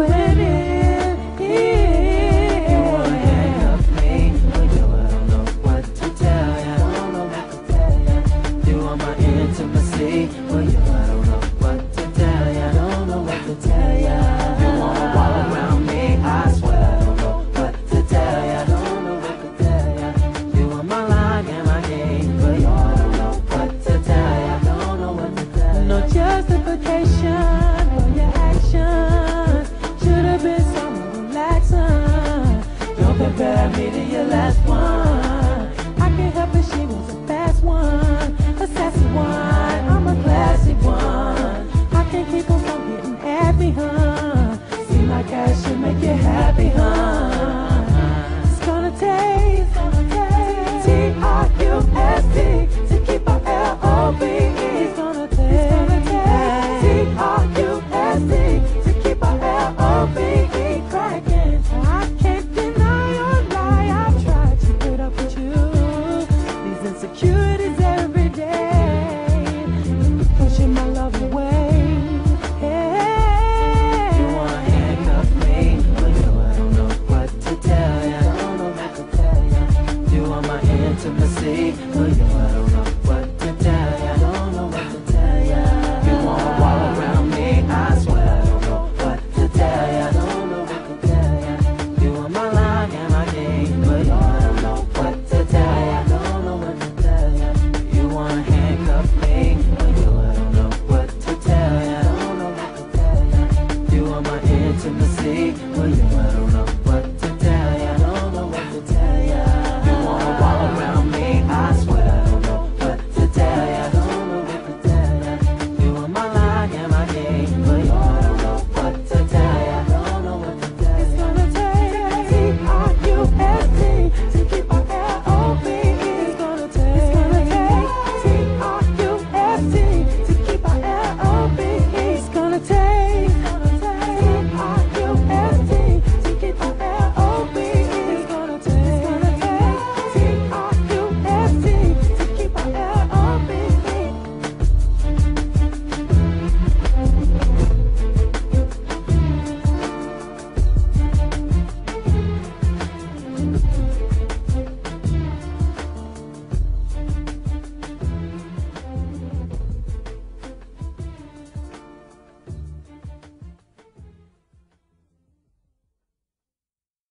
doing it. You wanna handcuff me, but yo, I don't know what to tell ya. I don't know what to tell ya. You want my intimacy, but yo, I don't know what to tell ya. I don't know what to tell ya. You wanna walk around me, I swear I don't know what to tell ya. I don't know what to tell ya. You want my line and my game, but yo, I don't know what to tell ya. I don't know what to tell ya. No justification for your actions. Should've been somewhere relaxing. Don't compare me to your last one. I can't help it, she was a fast one, a sassy one. I'm a classy one. I can't keep on from getting at me, huh? Seem like I should make you happy, huh? It's gonna take T-R-U-S-T to keep our L-O-V-E. It's gonna take T-R-U-S-T to keep our L-O-V-E cracking. I can't deny or lie, I've tried to put up with you. These insecurities every day, pushing my love away. Hey. You wanna handcuff me, but yo, I don't know what to tell ya. I don't know what to tell ya. You want my intimacy, but yo, I don't know what to tell ya. I don't know what to tell ya. You wanna walk around me, I swear I don't know what to tell ya. I don't know what to tell ya. You want my line and my game, but yo, I don't know what to tell ya. I don't know what to tell ya. You wanna handcuff me, but yo, I don't know what to tell ya. I don't know what to tell ya. You want my intimacy, but yo, I don't know